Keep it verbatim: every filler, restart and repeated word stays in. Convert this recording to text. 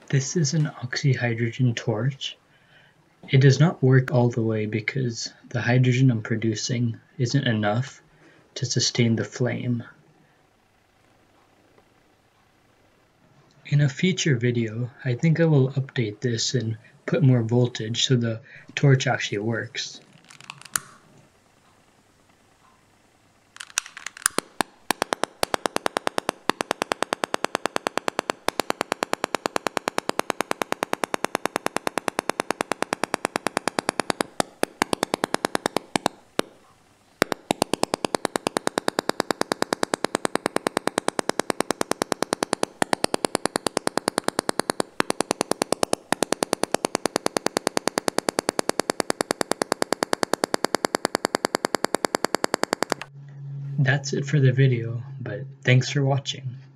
This is an oxy-hydrogen torch. It does not work all the way because the hydrogen I'm producing isn't enough to sustain the flame. In a future video, I think I will update this and put more voltage so the torch actually works. That's it for the video, but thanks for watching.